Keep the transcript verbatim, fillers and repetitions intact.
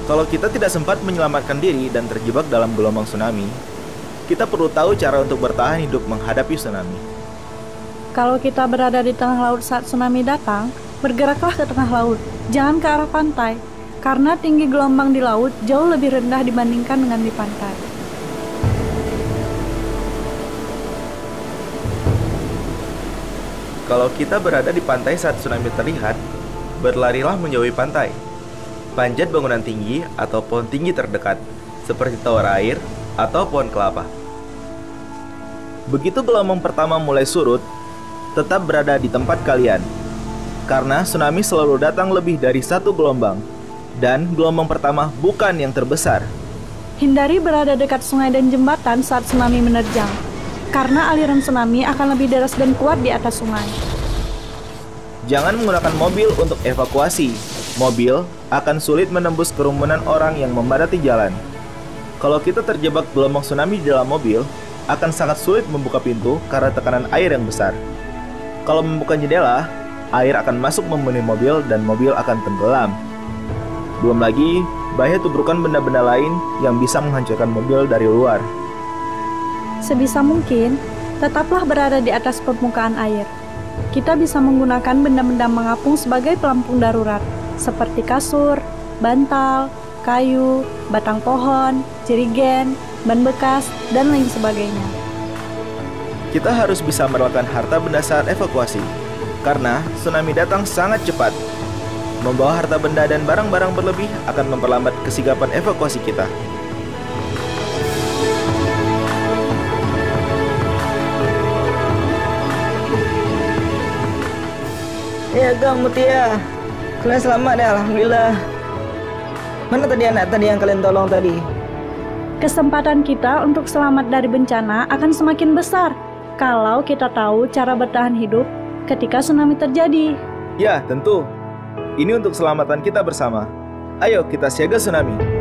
Kalau kita tidak sempat menyelamatkan diri dan terjebak dalam gelombang tsunami, kita perlu tahu cara untuk bertahan hidup menghadapi tsunami. Kalau kita berada di tengah laut saat tsunami datang, bergeraklah ke tengah laut, jangan ke arah pantai, karena tinggi gelombang di laut jauh lebih rendah dibandingkan dengan di pantai. Kalau kita berada di pantai saat tsunami terlihat, berlarilah menjauhi pantai. Panjat bangunan tinggi atau pohon tinggi terdekat, seperti tower air atau pohon kelapa. Begitu gelombang pertama mulai surut, tetap berada di tempat kalian. Karena tsunami selalu datang lebih dari satu gelombang, dan gelombang pertama bukan yang terbesar. Hindari berada dekat sungai dan jembatan saat tsunami menerjang, karena aliran tsunami akan lebih deras dan kuat di atas sungai. Jangan menggunakan mobil untuk evakuasi. Mobil akan sulit menembus kerumunan orang yang memadati jalan. Kalau kita terjebak gelombang tsunami di dalam mobil, akan sangat sulit membuka pintu karena tekanan air yang besar. Kalau membuka jendela, air akan masuk memenuhi mobil dan mobil akan tenggelam. Belum lagi, bahaya tubrukan benda-benda lain yang bisa menghancurkan mobil dari luar. Sebisa mungkin, tetaplah berada di atas permukaan air. Kita bisa menggunakan benda-benda mengapung sebagai pelampung darurat, seperti kasur, bantal, kayu, batang pohon, jerigen, ban bekas, dan lain sebagainya. Kita harus bisa merelakan harta benda saat evakuasi, karena tsunami datang sangat cepat. Membawa harta benda dan barang-barang berlebih akan memperlambat kesigapan evakuasi kita. Ya Kang Mutia, kalian selamat ya, alhamdulillah. Mana tadi anak tadi yang kalian tolong tadi? Kesempatan kita untuk selamat dari bencana akan semakin besar kalau kita tahu cara bertahan hidup ketika tsunami terjadi. Ya, tentu. Ini untuk keselamatan kita bersama. Ayo kita siaga tsunami.